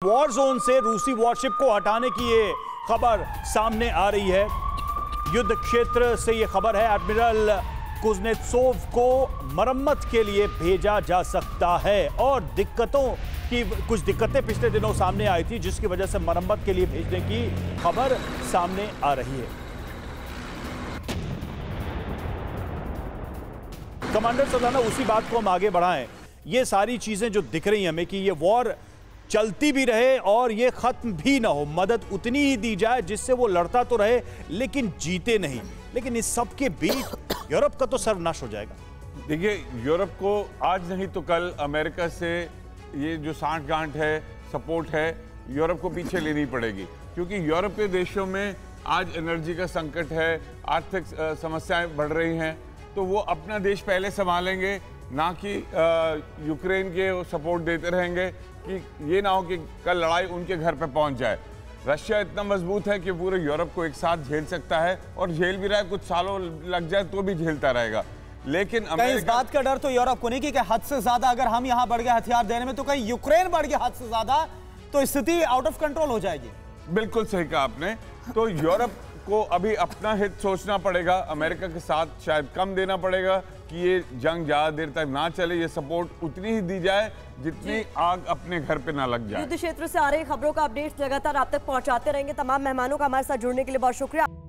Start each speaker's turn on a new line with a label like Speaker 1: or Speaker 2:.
Speaker 1: War zone से रूसी worship को हटाने की ये खबर सामने आ रही है। युद्ध क्षेत्र से ये खबर है, एडमिरल कुजनेत्सोव को मरम्मत के लिए भेजा जा सकता है और कुछ दिक्कतें पिछले दिनों सामने आई थी, जिसकी वजह से मरम्मत के लिए भेजने की खबर सामने आ रही है। कमांडर सदाना, उसी बात को हम आगे बढ़ाएं। ये सारी चीजें जो दिख रही हैं हमें कि ये वॉर चलती भी रहे और ये खत्म भी ना हो, मदद उतनी ही दी जाए जिससे वो लड़ता तो रहे लेकिन जीते नहीं। लेकिन इस सब के बीच यूरोप का तो सर्वनाश हो जाएगा।
Speaker 2: देखिए, यूरोप को आज नहीं तो कल अमेरिका से ये जो सांठ-गांठ है, सपोर्ट है, यूरोप को पीछे लेनी पड़ेगी, क्योंकि यूरोपीय देशों में आज एनर्जी का संकट है, आर्थिक समस्याएं बढ़ रही हैं, तो वो अपना देश पहले संभालेंगे, ना कि यूक्रेन के सपोर्ट देते रहेंगे कि ये ना हो कि कल लड़ाई उनके घर पे पहुंच जाए। रशिया इतना मजबूत है कि पूरे यूरोप को एक साथ झेल सकता है और झेल भी रहा है, कुछ सालों लग जाए तो भी झेलता रहेगा। लेकिन
Speaker 3: कहीं इस बात का डर तो यूरोप को नहीं कि हद से ज्यादा अगर हम यहां बढ़ गए हथियार देने में, तो कहीं यूक्रेन बढ़ गया हद से ज्यादा तो स्थिति आउट ऑफ कंट्रोल हो जाएगी।
Speaker 2: बिल्कुल सही कहा आपने। तो यूरोप को अभी अपना हित सोचना पड़ेगा, अमेरिका के साथ शायद कम देना पड़ेगा कि ये जंग ज्यादा देर तक ना चले, ये सपोर्ट उतनी ही दी जाए जितनी आग अपने घर पे ना लग जाए।
Speaker 4: युद्ध क्षेत्र से आ रही खबरों का अपडेट लगातार आप तक पहुंचाते रहेंगे। तमाम मेहमानों का हमारे साथ जुड़ने के लिए बहुत शुक्रिया।